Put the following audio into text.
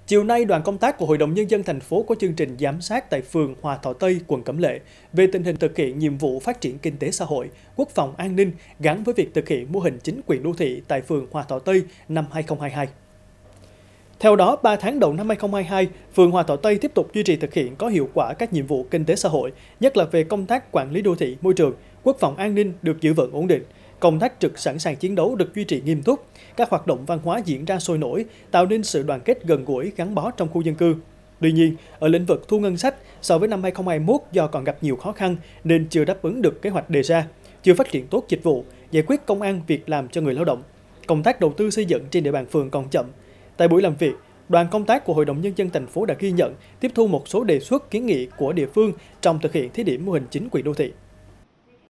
Chiều nay, đoàn công tác của Hội đồng Nhân dân thành phố có chương trình giám sát tại phường Hòa Thọ Tây, quận Cẩm Lệ về tình hình thực hiện nhiệm vụ phát triển kinh tế xã hội, quốc phòng an ninh gắn với việc thực hiện mô hình chính quyền đô thị tại phường Hòa Thọ Tây năm 2022. Theo đó, 3 tháng đầu năm 2022, phường Hòa Thọ Tây tiếp tục duy trì thực hiện có hiệu quả các nhiệm vụ kinh tế xã hội, nhất là về công tác quản lý đô thị, môi trường, quốc phòng an ninh được giữ vững ổn định. Công tác trực sẵn sàng chiến đấu được duy trì nghiêm túc, các hoạt động văn hóa diễn ra sôi nổi, tạo nên sự đoàn kết gần gũi gắn bó trong khu dân cư. Tuy nhiên, ở lĩnh vực thu ngân sách, so với năm 2021 do còn gặp nhiều khó khăn nên chưa đáp ứng được kế hoạch đề ra, chưa phát triển tốt dịch vụ, giải quyết công ăn việc làm cho người lao động. Công tác đầu tư xây dựng trên địa bàn phường còn chậm. Tại buổi làm việc, đoàn công tác của Hội đồng Nhân dân thành phố đã ghi nhận, tiếp thu một số đề xuất kiến nghị của địa phương trong thực hiện thí điểm mô hình chính quyền đô thị.